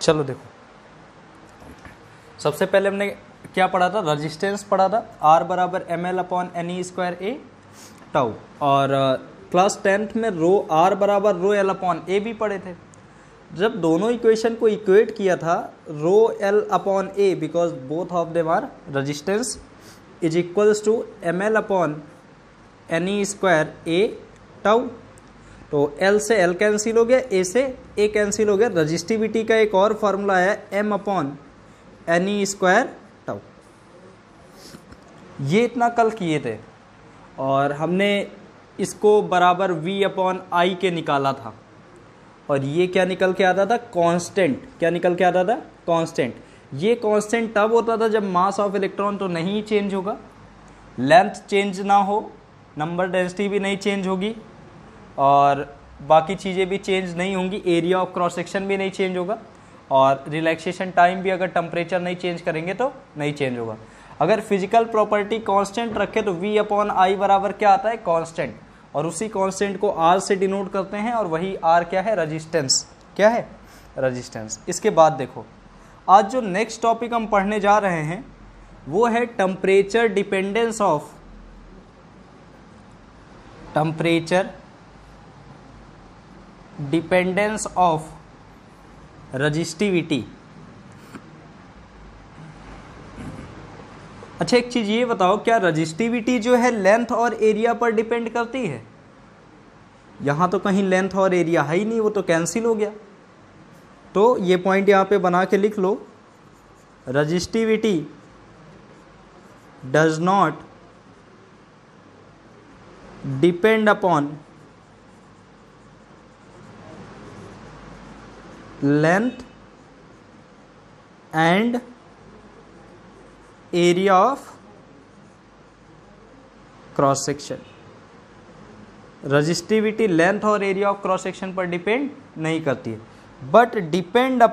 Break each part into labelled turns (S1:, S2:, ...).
S1: चलो देखो, सबसे पहले हमने क्या पढ़ा था, रेजिस्टेंस पढ़ा था, R बराबर ml/ne² टाउ, और क्लास 10th में रो R बराबर ρl/a भी पढ़े थे। जब दोनों इक्वेशन को इक्वेट किया था, ρl/a because both of them are resistance is equals to ml/ne² tau. तो L से L कैंसिल हो गया, A से A कैंसिल हो गया। रजिस्टिविटी का एक और फॉर्मूला है m/ne² टाउ। ये इतना कल किए थे और हमने इसको बराबर V/I के निकाला था, और ये क्या निकल के आता था, कांस्टेंट। क्या निकल के आता था, कांस्टेंट। ये कांस्टेंट तब होता था जब मास ऑफ इलेक्ट्रॉन तो नहीं चेंज होगा, लेंथ चेंज ना हो, नंबर डेंसिटी भी नहीं चेंज होगी, और बाकी चीज़ें भी चेंज नहीं होंगी, एरिया ऑफ क्रॉस सेक्शन भी नहीं चेंज होगा, और रिलैक्सेशन टाइम भी अगर टेम्परेचर नहीं चेंज करेंगे तो नहीं चेंज होगा। अगर फिजिकल प्रॉपर्टी कांस्टेंट रखे तो V/I बराबर क्या आता है, कांस्टेंट, और उसी कांस्टेंट को R से डिनोट करते हैं, और वही R क्या है, रेजिस्टेंस। क्या है, रेजिस्टेंस। इसके बाद देखो, आज जो नेक्स्ट टॉपिक हम पढ़ने जा रहे हैं वो है temperature dependence of, temperature dependence of resistivity. अच्छा, एक चीज ये बताओ, क्या रजिस्टिविटी जो है लेंथ और एरिया पर डिपेंड करती है? यहां तो कहीं लेंथ और एरिया है ही नहीं, वो तो कैंसिल हो गया। तो ये पॉइंट यहां पे बना के लिख लो, resistivity does not depend upon length and area of cross section. Resistivity length और एरिया ऑफ क्रॉस सेक्शन पर डिपेंड नहीं करती है, बट डिपेंड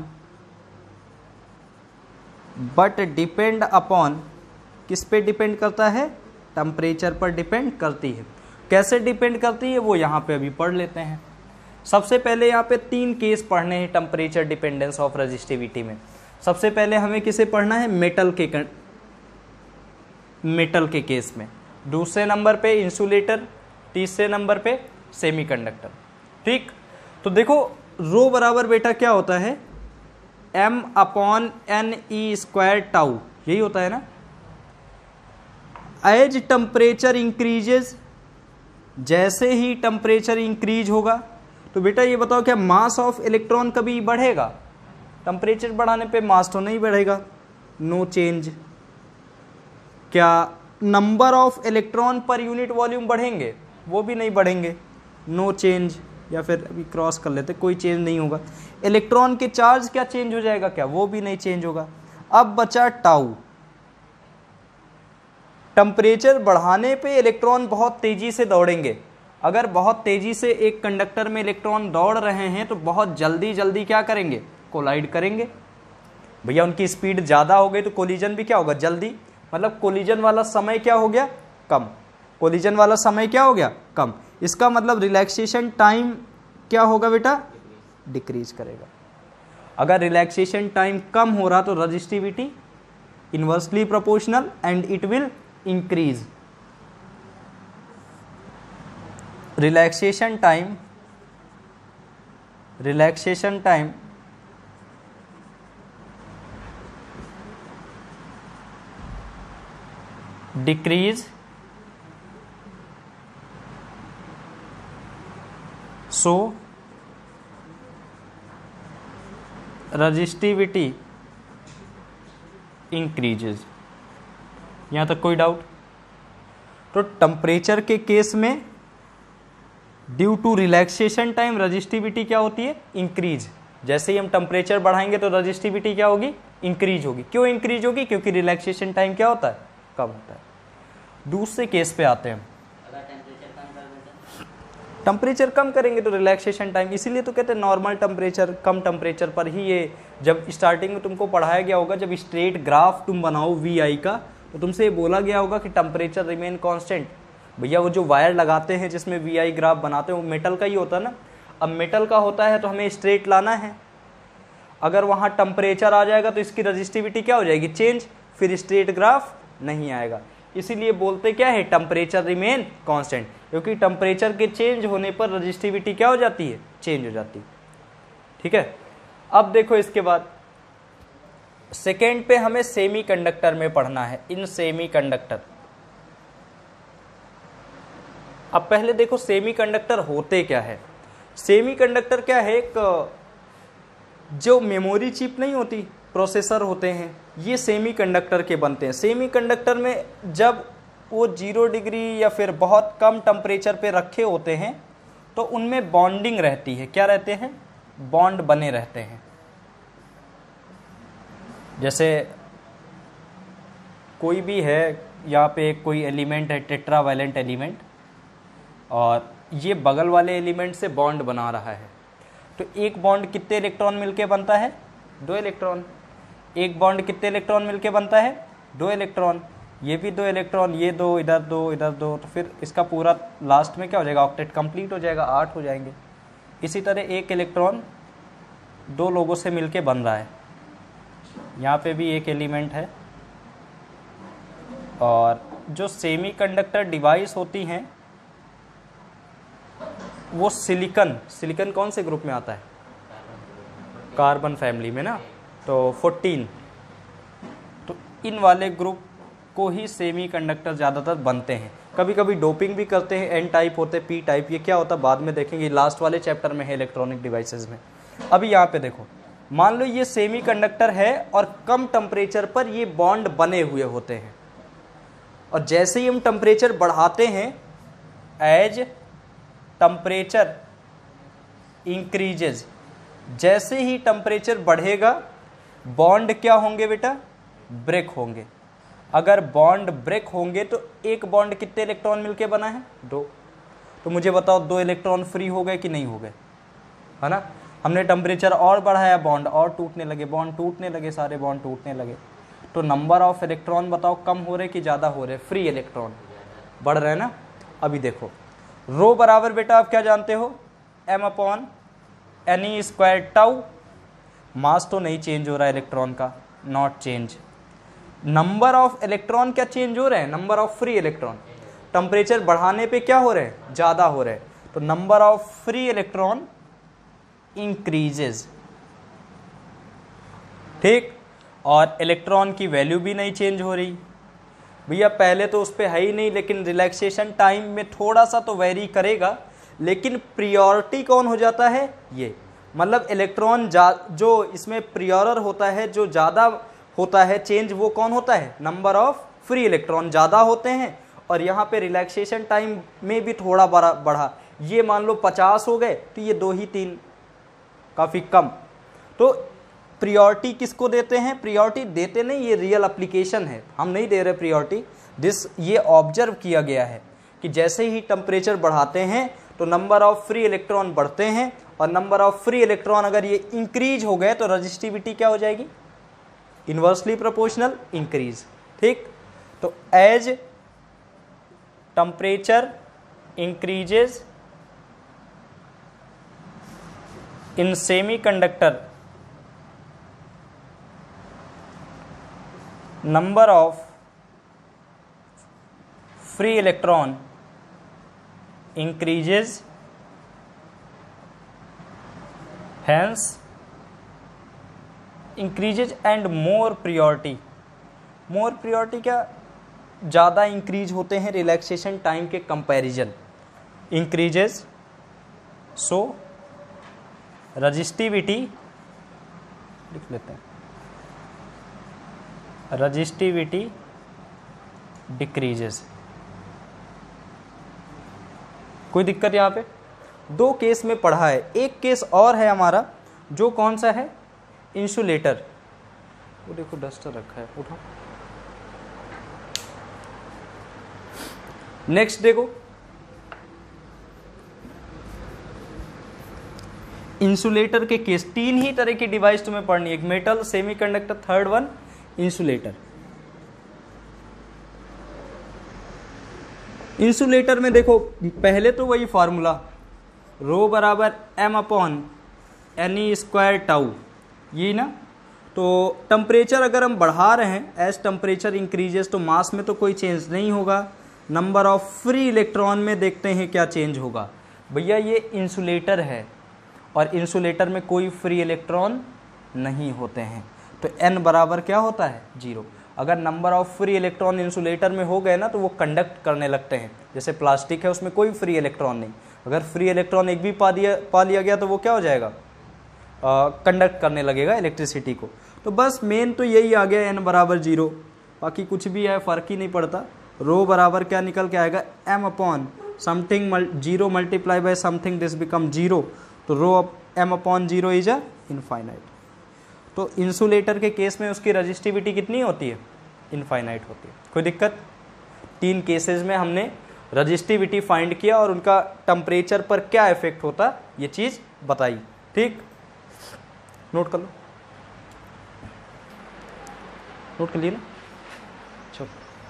S1: अपॉन किस पे डिपेंड करता है, टेम्परेचर पर डिपेंड करती है। कैसे डिपेंड करती है वो यहां पे अभी पढ़ लेते हैं। सबसे पहले यहाँ पे 3 केस पढ़ने हैं टेम्परेचर डिपेंडेंस ऑफ रजिस्टिविटी में। सबसे पहले हमें किसे पढ़ना है, मेटल के केस में, दूसरे नंबर पे इंसुलेटर, तीसरे नंबर पे सेमीकंडक्टर। ठीक, तो देखो रो बराबर बेटा क्या होता है, m/ne² टाउ, यही होता है ना। एज टेम्परेचर इंक्रीजेज, जैसे ही टेम्परेचर इंक्रीज होगा, तो बेटा ये बताओ क्या मास ऑफ इलेक्ट्रॉन कभी बढ़ेगा? टेम्परेचर बढ़ाने पे मास तो नहीं बढ़ेगा, नो चेंज। क्या number of electron per unit volume बढ़ेंगे? वो भी नहीं बढ़ेंगे, नो चेंज। या फिर अभी क्रॉस कर लेते, कोई चेंज नहीं होगा। इलेक्ट्रॉन के चार्ज क्या चेंज हो जाएगा क्या? वो भी नहीं चेंज होगा। अब बचा टाउ। टेम्परेचर बढ़ाने पे इलेक्ट्रॉन बहुत तेजी से दौड़ेंगे। अगर बहुत तेजी से एक कंडक्टर में इलेक्ट्रॉन दौड़ रहे हैं तो बहुत जल्दी जल्दी क्या करेंगे, कोलाइड करेंगे। भैया उनकी स्पीड ज़्यादा हो गई तो कोलिजन भी क्या होगा, जल्दी। मतलब कोलिजन वाला समय क्या हो गया, कम। कोलिजन वाला समय क्या हो गया, कम। इसका मतलब रिलैक्सेशन टाइम क्या होगा बेटा, डिक्रीज करेगा। अगर रिलैक्सेशन टाइम कम हो रहा तो resistivity inversely proportional and it will increase. Relaxation time decrease, so resistivity increases. यहां तक कोई डाउट? तो टेम्परेचर के केस में due to relaxation time resistivity क्या होती है, इंक्रीज। जैसे ही हम टेम्परेचर बढ़ाएंगे तो रजिस्टिविटी क्या होगी, इंक्रीज होगी। क्यों इंक्रीज होगी, क्योंकि रिलैक्सेशन टाइम क्या होता है, कम होता है। दूसरे केस पे आते हैं, टेम्परेचर कम करेंगे तो रिलैक्सेशन टाइम, इसीलिए तो कहते हैं नॉर्मल टेम्परेचर, कम टेम्परेचर पर ही ये, जब स्टार्टिंग में तुमको पढ़ाया गया होगा, जब स्ट्रेट ग्राफ तुम बनाओ VI का, तो तुमसे ये बोला गया होगा कि टेम्परेचर रिमेन कांस्टेंट। भैया वो जो वायर लगाते हैं जिसमें VI ग्राफ बनाते हैं वो मेटल का ही होता है ना। अब मेटल का होता है तो हमें स्ट्रेट लाना है। अगर वहाँ टेम्परेचर आ जाएगा तो इसकी रजिस्टिविटी क्या हो जाएगी, चेंज, फिर स्ट्रेट ग्राफ नहीं आएगा। इसीलिए बोलते क्या है, टेम्परेचर रिमेन कांस्टेंट, क्योंकि टेम्परेचर के चेंज होने पर रजिस्टिविटी क्या हो जाती है, चेंज हो जाती है। ठीक है, अब देखो इसके बाद सेकेंड पे हमें सेमीकंडक्टर में पढ़ना है, इन सेमीकंडक्टर। अब पहले देखो सेमीकंडक्टर होते क्या है। सेमीकंडक्टर क्या है, एक जो मेमोरी चिप नहीं होती, प्रोसेसर होते हैं, ये सेमीकंडक्टर के बनते हैं। सेमीकंडक्टर में जब वो 0 डिग्री या फिर बहुत कम टेम्परेचर पे रखे होते हैं तो उनमें बॉन्डिंग रहती है। क्या रहते हैं, बॉन्ड बने रहते हैं। जैसे कोई भी है, यहाँ पे कोई एलिमेंट है, टेट्रावैलेंट एलिमेंट, और ये बगल वाले एलिमेंट से बॉन्ड बना रहा है, तो एक बॉन्ड कितने इलेक्ट्रॉन मिलके बनता है, 2 इलेक्ट्रॉन। एक बॉन्ड कितने इलेक्ट्रॉन मिलके बनता है, 2 इलेक्ट्रॉन। ये भी 2 इलेक्ट्रॉन, ये 2, इधर 2, इधर 2, तो फिर इसका पूरा लास्ट में क्या हो जाएगा, ऑक्टेट कंप्लीट हो जाएगा, 8 हो जाएंगे। इसी तरह एक इलेक्ट्रॉन 2 लोगों से मिलके बन रहा है। यहाँ पे भी एक एलिमेंट है। और जो सेमीकंडक्टर डिवाइस होती हैं वो सिलिकॉन कौन से ग्रुप में आता है, कार्बन फैमिली में ना, तो 14, तो इन वाले ग्रुप को ही सेमीकंडक्टर ज़्यादातर बनते हैं। कभी कभी डोपिंग भी करते हैं, एन टाइप होते हैं, पी टाइप, ये क्या होता है बाद में देखेंगे, लास्ट वाले चैप्टर में है इलेक्ट्रॉनिक डिवाइसेस में। अभी यहाँ पे देखो, मान लो ये सेमीकंडक्टर है और कम टेम्परेचर पर ये बॉन्ड बने हुए होते हैं, और जैसे ही हम टेम्परेचर बढ़ाते हैं, एज टेम्परेचर इंक्रीजेज, जैसे ही टेम्परेचर बढ़ेगा बॉन्ड क्या होंगे बेटा, ब्रेक होंगे। अगर बॉन्ड ब्रेक होंगे तो एक बॉन्ड कितने इलेक्ट्रॉन मिलके बना है, 2। तो मुझे बताओ 2 इलेक्ट्रॉन फ्री हो गए कि नहीं हो गए, है ना। हमने टेम्परेचर और बढ़ाया, बॉन्ड और टूटने लगे, बॉन्ड टूटने लगे, सारे बॉन्ड टूटने लगे। तो नंबर ऑफ इलेक्ट्रॉन बताओ कम हो रहे कि ज़्यादा हो रहे, फ्री इलेक्ट्रॉन बढ़ रहे हैं ना। अभी देखो रो बराबर बेटा आप क्या जानते हो, m/ne² टाउ। मास तो नहीं चेंज हो रहा है इलेक्ट्रॉन का, not change. Number of electron क्या चेंज हो रहे हैं, number of free electron. Temperature बढ़ाने पे क्या हो रहे हैं, ज़्यादा हो रहे हैं, तो number of free electron increases. ठीक, और इलेक्ट्रॉन की वैल्यू भी नहीं चेंज हो रही। भैया पहले तो उस पर है ही नहीं, लेकिन रिलैक्सेशन टाइम में थोड़ा सा तो वेरी करेगा, लेकिन प्रियोरिटी कौन हो जाता है, ये मतलब इलेक्ट्रॉन जो इसमें प्रियोरर होता है, जो ज़्यादा होता है चेंज, वो कौन होता है, नंबर ऑफ फ्री इलेक्ट्रॉन ज़्यादा होते हैं। और यहाँ पे रिलैक्सेशन टाइम में भी थोड़ा बढ़ा, ये मान लो 50 हो गए तो ये 2 ही 3, काफ़ी कम। तो प्रियोरिटी किसको देते हैं, प्रियोरिटी देते नहीं, ये रियल एप्लीकेशन है, हम नहीं दे रहे प्रियोरिटी। ये ऑब्जर्व किया गया है कि जैसे ही टेम्परेचर बढ़ाते हैं तो नंबर ऑफ फ्री इलेक्ट्रॉन बढ़ते हैं, और नंबर ऑफ फ्री इलेक्ट्रॉन अगर ये इंक्रीज हो गए तो रजिस्टिविटी क्या हो जाएगी, इन्वर्सली प्रोपोर्शनल इंक्रीज। ठीक, तो as temperature increases in semiconductor, number of free electron increases, hence increases and more priority क्या, ज़्यादा इंक्रीज होते हैं रिलैक्सेशन टाइम के कंपैरिजन, इंक्रीजेस। सो रजिस्टिविटी लिख लेते हैं, रजिस्टिविटी डिक्रीजेस। कोई दिक्कत यहाँ पे, 2 केस में पढ़ा है। एक केस और है हमारा, जो कौन सा है, इंसुलेटर। वो देखो डस्टर रखा है, उठाओ। नेक्स्ट देखो, इंसुलेटर के केस। 3 ही तरह की डिवाइस तुम्हें पढ़नी है, एक metal, semiconductor, third one insulator. Insulator में देखो पहले तो वही फार्मूला, रो बराबर m/ne² टाउ। ये ना। तो टेम्परेचर अगर हम बढ़ा रहे हैं, एज टेम्परेचर इंक्रीजेस, तो मास में तो कोई चेंज नहीं होगा, नंबर ऑफ फ्री इलेक्ट्रॉन में देखते हैं क्या चेंज होगा। भैया ये इंसुलेटर है और इंसुलेटर में कोई फ्री इलेक्ट्रॉन नहीं होते हैं, तो n बराबर क्या होता है 0। अगर number of free electron insulator में हो गए ना तो वो कंडक्ट करने लगते हैं। जैसे प्लास्टिक है उसमें कोई फ्री इलेक्ट्रॉन नहीं, अगर फ्री इलेक्ट्रॉन एक भी पा लिया गया तो वो क्या हो जाएगा, कंडक्ट करने लगेगा इलेक्ट्रिसिटी को। तो बस मेन तो यही आ गया, n बराबर 0, बाकी कुछ भी है फ़र्क ही नहीं पड़ता। रो बराबर क्या निकल के आएगा, m upon something 0 multiply by something, this become 0, तो rho m upon 0 is a infinite. तो इंसुलेटर के केस में उसकी रजिस्टिविटी कितनी होती है, इनफाइनाइट होती है। कोई दिक्कत? 3 केसेस में हमने रजिस्टिविटी फाइंड किया और उनका टेम्परेचर पर क्या इफेक्ट होता ये चीज़ बताई। ठीक, नोट कर लो, नोट कर लिए ना। चलो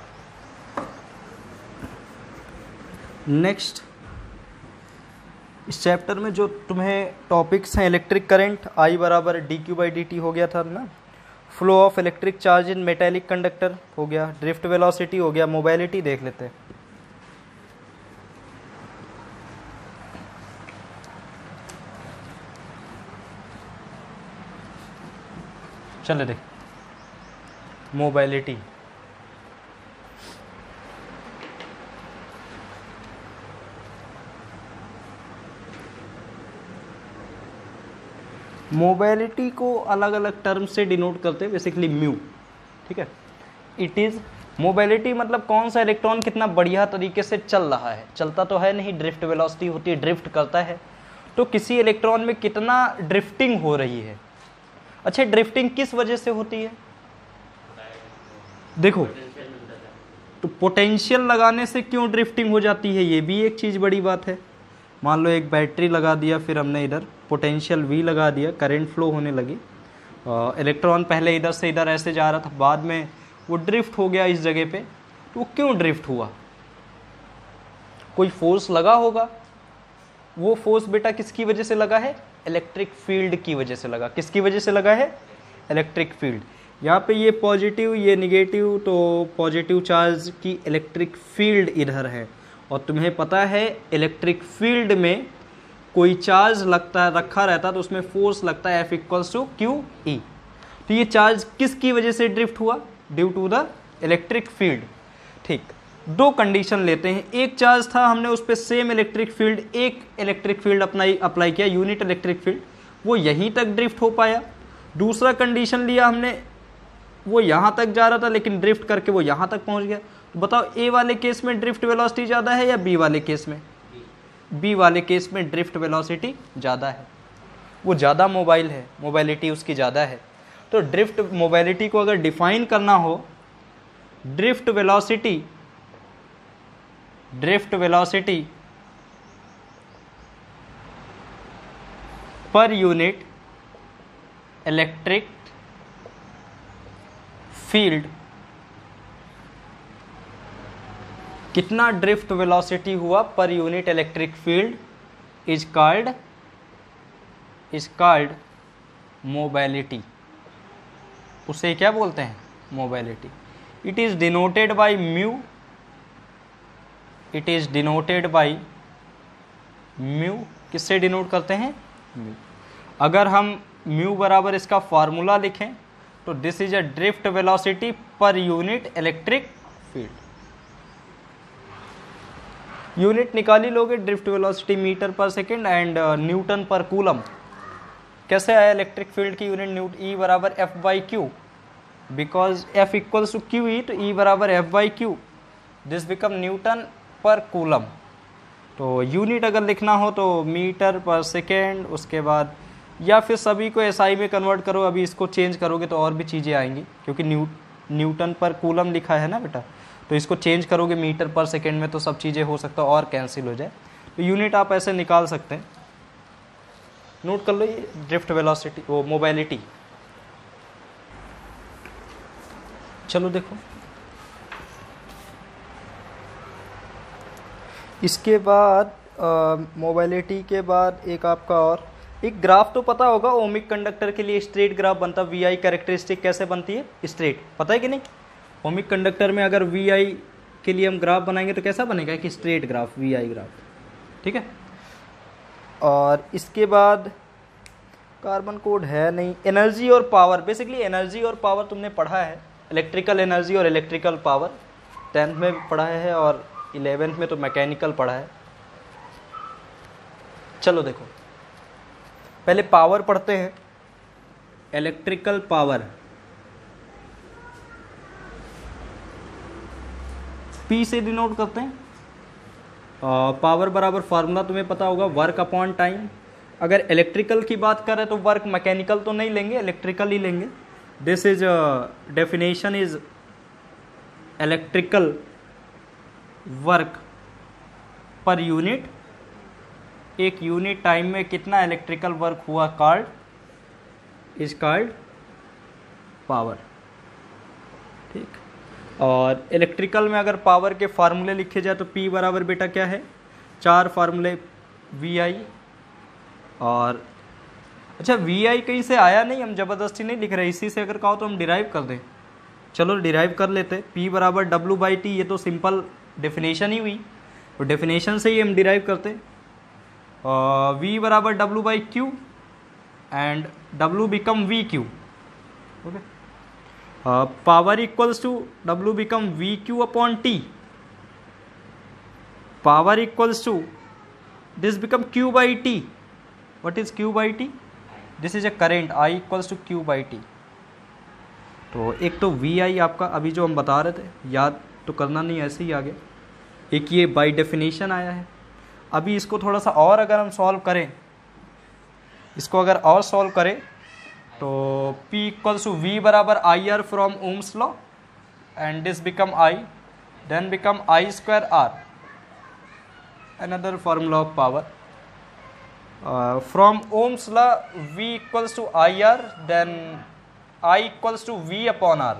S1: नेक्स्ट, इस चैप्टर में जो तुम्हें टॉपिक्स हैं, इलेक्ट्रिक करंट I बराबर dq/dt हो गया था ना, flow of electric charge in metallic conductor हो गया, ड्रिफ्ट वेलोसिटी हो गया, मोबाइलिटी देख लेते हैं। चले देख, मोबाइलिटी, मोबाइलिटी को अलग अलग टर्म से डिनोट करते हैं, बेसिकली म्यू। ठीक है, इट इज़ मोबाइलिटी मतलब कौन सा इलेक्ट्रॉन कितना बढ़िया तरीके से चल रहा है, चलता तो है नहीं, ड्रिफ्ट वेलोसिटी होती है, ड्रिफ्ट करता है, तो किसी इलेक्ट्रॉन में कितना ड्रिफ्टिंग हो रही है। अच्छा, ड्रिफ्टिंग किस वजह से होती है, देखो, तो पोटेंशियल लगाने से क्यों ड्रिफ्टिंग हो जाती है, ये भी एक चीज़ बड़ी बात है। मान लो एक बैटरी लगा दिया, फिर हमने इधर पोटेंशियल V लगा दिया, करंट फ्लो होने लगी, इलेक्ट्रॉन पहले इधर से इधर ऐसे जा रहा था, बाद में वो ड्रिफ्ट हो गया इस जगह पे, तो वो क्यों ड्रिफ्ट हुआ, कोई फोर्स लगा होगा। वो फोर्स बेटा किसकी वजह से लगा है, इलेक्ट्रिक फील्ड की वजह से लगा। किसकी वजह से लगा है, इलेक्ट्रिक फील्ड। यहाँ पे ये पॉजिटिव ये निगेटिव, तो पॉजिटिव चार्ज की इलेक्ट्रिक फील्ड इधर है, और तुम्हें पता है इलेक्ट्रिक फील्ड में कोई चार्ज लगता है, रखा रहता है, तो उसमें फोर्स लगता है F = QE। तो ये चार्ज किसकी वजह से ड्रिफ्ट हुआ, due to the electric field. ठीक, 2 कंडीशन लेते हैं, एक चार्ज था, हमने उस पर सेम इलेक्ट्रिक फील्ड, एक इलेक्ट्रिक फील्ड अप्लाई किया, यूनिट इलेक्ट्रिक फील्ड, वो यहीं तक ड्रिफ्ट हो पाया। दूसरा कंडीशन लिया हमने, वो यहाँ तक जा रहा था लेकिन ड्रिफ्ट करके वो यहाँ तक पहुँच गया। तो बताओ ए वाले केस में ड्रिफ्ट वेलोसिटी ज़्यादा है या बी वाले केस में, बी वाले केस में ड्रिफ्ट वेलोसिटी ज़्यादा है, वो ज़्यादा मोबाइल है, मोबाइलिटी उसकी ज़्यादा है। तो ड्रिफ्ट मोबाइलिटी को अगर डिफाइन करना हो, drift velocity per unit electric field, कितना ड्रिफ्ट वेलोसिटी हुआ per unit electric field, is called mobility. उसे क्या बोलते हैं, mobility. It is denoted by mu, it is denoted by mu, किससे डिनोट करते हैं, म्यू। अगर हम म्यू बराबर इसका फॉर्मूला लिखें तो this is a drift velocity per unit electric field. Unit निकाली लोगे, drift velocity metre per second and newton per coulomb. कैसे आया इलेक्ट्रिक फील्ड की यूनिट, न्यूट, E बराबर F/Q, बिकॉज F = QE, तो E बराबर F/Q, this become newton per coulomb. तो unit अगर लिखना हो तो मीटर पर सेकेंड, उसके बाद या फिर सभी को SI में कन्वर्ट करो। अभी इसको चेंज करोगे तो और भी चीज़ें आएंगी, क्योंकि न्यूटन पर कूलम लिखा है ना बेटा, तो इसको चेंज करोगे मीटर पर सेकेंड में तो सब चीज़ें हो सकता है और कैंसिल हो जाए। तो यूनिट आप ऐसे निकाल सकते हैं, नोट कर लो ये ड्रिफ्ट वेलोसिटी, वो मोबाइलिटी। चलो देखो, इसके बाद मोबाइलिटी के बाद एक आपका और एक ग्राफ तो पता होगा, ओमिक कंडक्टर के लिए स्ट्रेट ग्राफ बनता, वी आई कैरेक्टरिस्टिक कैसे बनती है, स्ट्रेट, पता है कि नहीं। ओमिक कंडक्टर में अगर वी आई के लिए हम ग्राफ बनाएंगे तो कैसा बनेगा कि straight graph, V I graph, ठीक है। और इसके बाद कार्बन कोड है नहीं, एनर्जी और पावर, बेसिकली एनर्जी और पावर तुमने पढ़ा है, इलेक्ट्रिकल एनर्जी और इलेक्ट्रिकल पावर 10th में पढ़ा है और 11th में तो मैकेनिकल पढ़ा है। चलो देखो पहले पावर पढ़ते हैं, इलेक्ट्रिकल पावर, पी से डिनोट करते हैं। पावर बराबर फार्मूला तुम्हें पता होगा, वर्क अपॉन टाइम। अगर इलेक्ट्रिकल की बात करें तो वर्क मैकेनिकल तो नहीं लेंगे, इलेक्ट्रिकल ही लेंगे। This is definition is electrical work per unit, एक यूनिट टाइम में कितना इलेक्ट्रिकल वर्क हुआ कॉल्ड इज कॉल्ड पावर, ठीक। और इलेक्ट्रिकल में अगर पावर के फार्मूले लिखे जाए तो P बराबर बेटा क्या है, 4 फार्मूले वी आई। और अच्छा वी आई कहीं से आया नहीं, हम ज़बरदस्ती नहीं लिख रहे, इसी से अगर कहो तो हम डिराइव कर दें, चलो डिराइव कर लेते। P बराबर W/T, ये तो सिंपल डेफिनेशन ही हुई, तो डेफिनेशन से ही हम डिराइव करते। V बराबर W/Q and W become VQ, okay. Power equals to W become VQ upon T, power equals to this become Q/T। What is Q/T? This is a current, I equals to Q/T। तो एक तो VI आपका अभी जो हम बता रहे थे, याद तो करना नहीं, ऐसे ही आ गया। एक ये बाय डेफिनेशन आया है। अभी इसको थोड़ा सा और अगर हम सॉल्व करें, इसको अगर और सॉल्व करें तो P इक्वल्स टू V बराबर IR from Ohm's law and this become I, then become I²R, another formula of power. From Ohm's law, V equals to IR, then I equals to V upon R.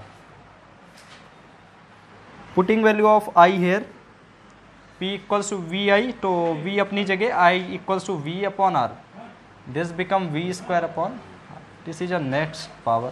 S1: Putting value of I here, P equals to VI, तो V अपनी जगह, I equals to V upon R. This become V² upon R. This is a next power.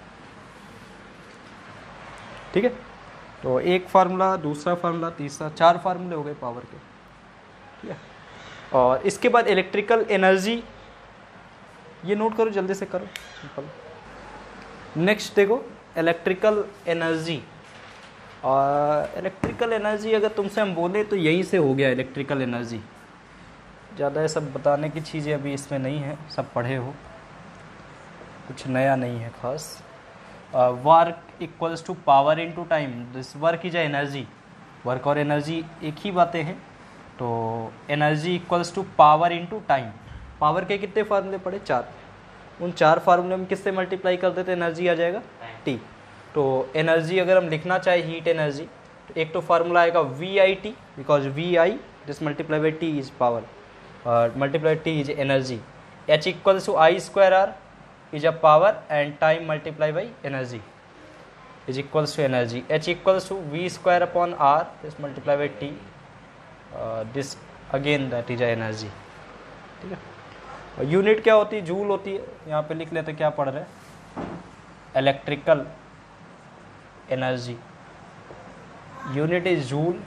S1: ठीक है, तो एक formula, दूसरा formula, तीसरा, 4 फार्मूले हो गए पावर के, ठीक है। और इसके बाद इलेक्ट्रिकल एनर्जी, ये नोट करो, जल्दी से करो, सिंपल। नेक्स्ट देखो इलेक्ट्रिकल एनर्जी। और इलेक्ट्रिकल एनर्जी अगर तुमसे हम बोले तो यहीं से हो गया इलेक्ट्रिकल एनर्जी, ज़्यादा ये सब बताने की चीज़ें अभी इसमें नहीं है, सब पढ़े हो, कुछ नया नहीं है खास। Work equals to power into time, this work is energy, work और एनर्जी एक ही बातें हैं। तो energy equals to power into time. Power के कितने फार्मूले पढ़े, 4, उन 4 फार्मूले में किससे मल्टीप्लाई कर देते एनर्जी आ जाएगा T। तो एनर्जी अगर हम लिखना चाहे हीट एनर्जी, तो एक तो फार्मूला आएगा VIT, because VI this multiply by T is power, multiply T is energy. H equals to I²R is a power and time multiply by energy is equals to energy. H equals to V² upon R this multiply by T, this again that is energy, ठीक है। और unit क्या होती है, joule होती है, यहाँ पे लिख लेते क्या पढ़ रहे हैं, electrical energy, unit is joule.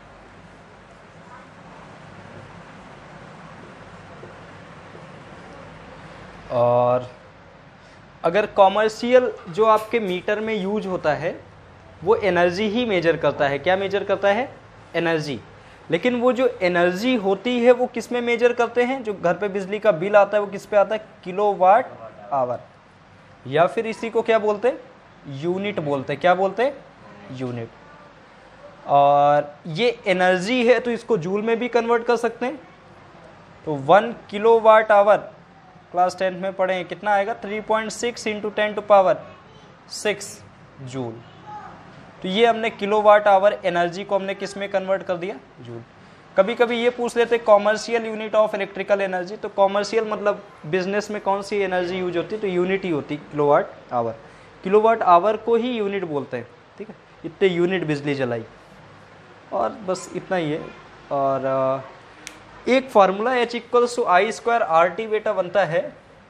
S1: और अगर कॉमर्शियल जो आपके मीटर में यूज होता है वो एनर्जी ही मेजर करता है, क्या मेजर करता है, एनर्जी। लेकिन वो जो एनर्जी होती है वो किस में मेजर करते हैं, जो घर पे बिजली का बिल आता है वो किस पे आता है, किलोवाट आवर, या फिर इसी को क्या बोलते हैं, यूनिट बोलते हैं, क्या बोलते हैं, यूनिट। और ये एनर्जी है तो इसको जूल में भी कन्वर्ट कर सकते हैं। तो 1 किलोवाट आवर क्लास 10 में पढ़े हैं, कितना आएगा, 3.6 इंटू 10⁻6 जूल। तो ये हमने किलोवाट आवर एनर्जी को हमने किस में कन्वर्ट कर दिया, जूल। कभी कभी ये पूछ लेते commercial unit of electrical energy, तो कॉमर्शियल मतलब बिजनेस में कौन सी एनर्जी यूज होती है, तो यूनिट ही होती, किलोवाट आवर। किलोवाट आवर को ही यूनिट बोलते हैं, ठीक है। इतने यूनिट बिजली जलाई, और बस इतना ही है। और एक formula H equals to I square R T बेटा बनता है।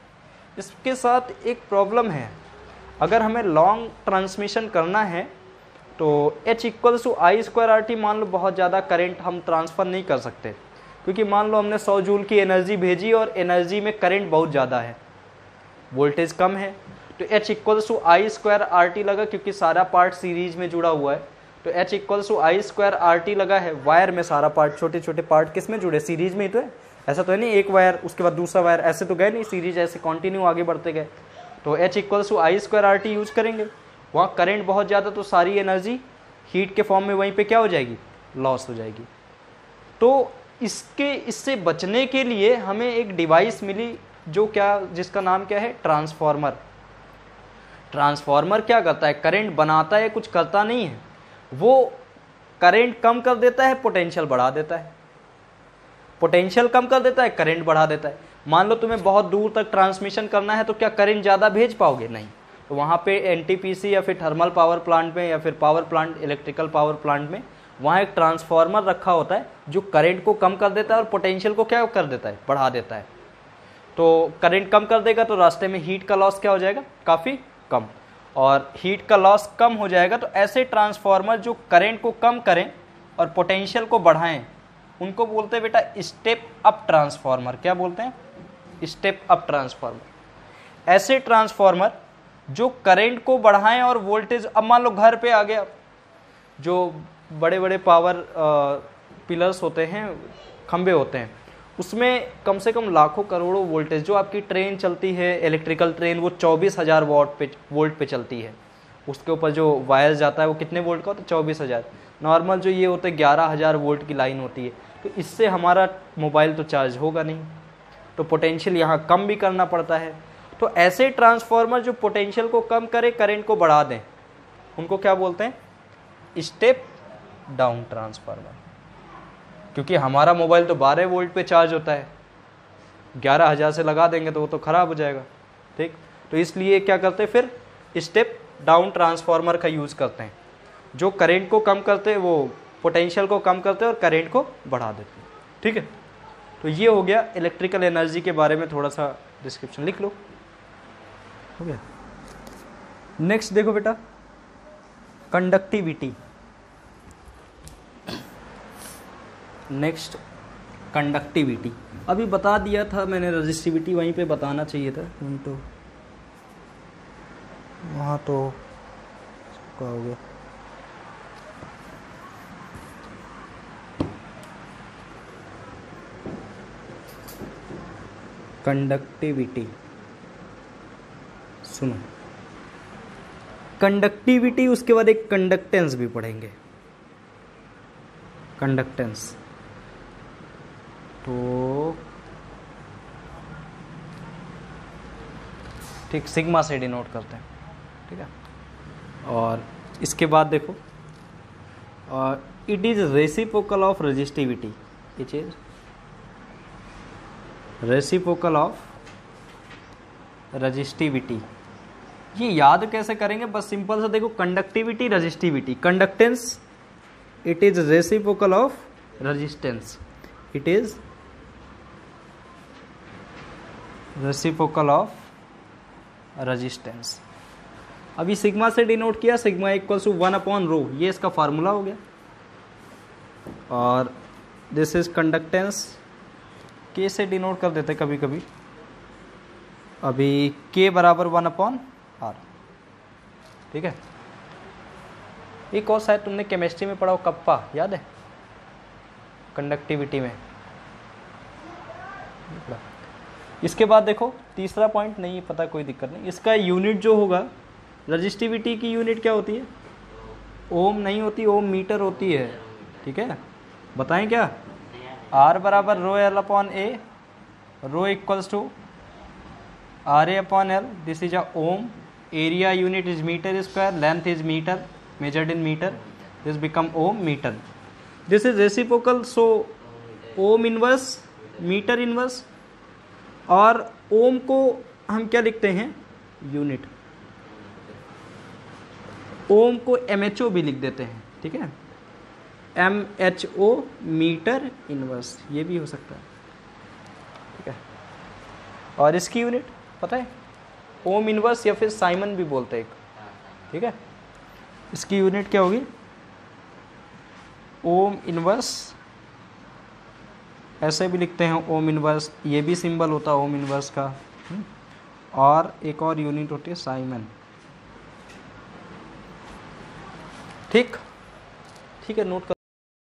S1: इसके साथ एक प्रॉब्लम है, अगर हमें लॉन्ग ट्रांसमिशन करना है तो H equals to I square R T, मान लो बहुत ज़्यादा करंट हम ट्रांसफ़र नहीं कर सकते, क्योंकि मान लो हमने 100 जूल की एनर्जी भेजी और एनर्जी में करंट बहुत ज़्यादा है, वोल्टेज कम है, तो H equals to I square R T लगा, क्योंकि सारा पार्ट सीरीज में जुड़ा हुआ है, तो H equals to I square R T लगा है। वायर में सारा पार्ट, छोटे छोटे पार्ट किस में जुड़े, सीरीज में ही तो है, ऐसा तो है नहीं एक वायर उसके बाद दूसरा वायर, ऐसे तो गए नहीं, सीरीज ऐसे कंटिन्यू आगे बढ़ते गए। तो H equals to I square R T use करेंगे। वहाँ करंट बहुत ज़्यादा, तो सारी एनर्जी हीट के फॉर्म में वहीं पे क्या हो जाएगी, लॉस हो जाएगी। तो इससे बचने के लिए हमें एक डिवाइस मिली, जो क्या, जिसका नाम क्या है, ट्रांसफार्मर। ट्रांसफार्मर क्या करता है, करंट बनाता है, कुछ करता नहीं है, वो करंट कम कर देता है, पोटेंशियल बढ़ा देता है, पोटेंशियल कम कर देता है, करंट बढ़ा देता है। मान लो तुम्हें बहुत दूर तक ट्रांसमिशन करना है, तो क्या करंट ज़्यादा भेज पाओगे, नहीं, तो वहाँ पे एनटीपीसी या फिर थर्मल पावर प्लांट में या फिर power plant, electrical power plant में, वहाँ एक ट्रांसफार्मर रखा होता है जो करंट को कम कर देता है और पोटेंशियल को क्या कर देता है, बढ़ा देता है। तो करंट कम कर देगा तो रास्ते में हीट का लॉस क्या हो जाएगा, काफ़ी कम, और हीट का लॉस कम हो जाएगा। तो ऐसे ट्रांसफार्मर जो करंट को कम करें और पोटेंशियल को बढ़ाएं, उनको बोलते हैं बेटा स्टेप अप ट्रांसफार्मर। क्या बोलते हैं, स्टेप अप ट्रांसफार्मर। ऐसे ट्रांसफार्मर जो करंट को बढ़ाएं और वोल्टेज, अब मान लो घर पे आ गया, जो बड़े बड़े पावर पिलर्स होते हैं, खंबे होते हैं, उसमें कम से कम लाखों करोड़ों वोल्टेज, जो आपकी ट्रेन चलती है इलेक्ट्रिकल ट्रेन, वो 24,000 वोल्ट पे चलती है, उसके ऊपर जो वायर जाता है वो कितने वोल्ट का होता है, 24,000। नॉर्मल जो ये होते हैं 11,000 वोल्ट की लाइन होती है। तो इससे हमारा मोबाइल तो चार्ज होगा नहीं, तो पोटेंशियल यहाँ कम भी करना पड़ता है। तो ऐसे ट्रांसफार्मर जो पोटेंशियल को कम करे, करंट को बढ़ा दें, उनको क्या बोलते हैं, स्टेप डाउन ट्रांसफार्मर। क्योंकि हमारा मोबाइल तो 12 वोल्ट पे चार्ज होता है, 11,000 से लगा देंगे तो वो तो ख़राब हो जाएगा, ठीक। तो इसलिए क्या करते हैं, फिर स्टेप डाउन ट्रांसफार्मर का यूज़ करते हैं, जो करंट को कम करते हैं, वो पोटेंशियल को कम करते हैं और करंट को बढ़ा देते हैं, ठीक है। तो ये हो गया इलेक्ट्रिकल एनर्जी के बारे में थोड़ा सा डिस्क्रिप्शन, लिख लो, हो गया। नेक्स्ट देखो बेटा, कंडक्टिविटी। नेक्स्ट कंडक्टिविटी, अभी बता दिया था मैंने, रेजिस्टिविटी वहीं पे बताना चाहिए था, वहीं तो वहाँ तो क्या हो गया। कंडक्टिविटी, सुनो, कंडक्टिविटी, उसके बाद एक कंडक्टेंस भी पढ़ेंगे, कंडक्टेंस। तो ठीक, सिग्मा से डिनोट करते हैं, ठीक है। और इसके बाद देखो, it is reciprocal of resistivity, it is reciprocal of resistivity. ये याद कैसे करेंगे, बस सिंपल सा देखो, conductivity, resistivity, conductance, it is reciprocal of resistance, it is reciprocal of resistance. अभी सिग्मा से डिनोट किया, सिग्मा इक्वल्स टू 1/रो, ये इसका फार्मूला हो गया। और दिस इज कंडक्टेंस, के से डिनोट कर देते कभी कभी, अभी के बराबर 1/r, ठीक है। एक और शायद तुमने केमिस्ट्री में पढ़ा हो, कप्पा, याद है, कंडक्टिविटी में। इसके बाद देखो तीसरा पॉइंट, नहीं पता कोई दिक्कत नहीं, इसका यूनिट जो होगा, रेजिस्टिविटी की यूनिट क्या होती है, ओम नहीं होती, ओम मीटर होती है, ठीक है। बताएं क्या, R बराबर rho L upon A, rho equals to RA upon L, this is a ohm, area unit is metre square, length is metre, measured in metre, this become ohm metre. This is reciprocal, so ohm inverse, metre inverse, और ohm को हम क्या लिखते हैं, unit, ओम को MHO भी लिख देते हैं, ठीक है। MHO मीटर इनवर्स, ये भी हो सकता है, ठीक है। और इसकी यूनिट पता है, ओम इनवर्स या फिर साइमन भी बोलते हैं एक, ठीक है। इसकी यूनिट क्या होगी, ओम इनवर्स, ऐसे भी लिखते हैं ओम इनवर्स, ये भी सिंबल होता है ओम इनवर्स का। और एक और यूनिट होती है साइमन, ठीक, ठीक है, नोट कर।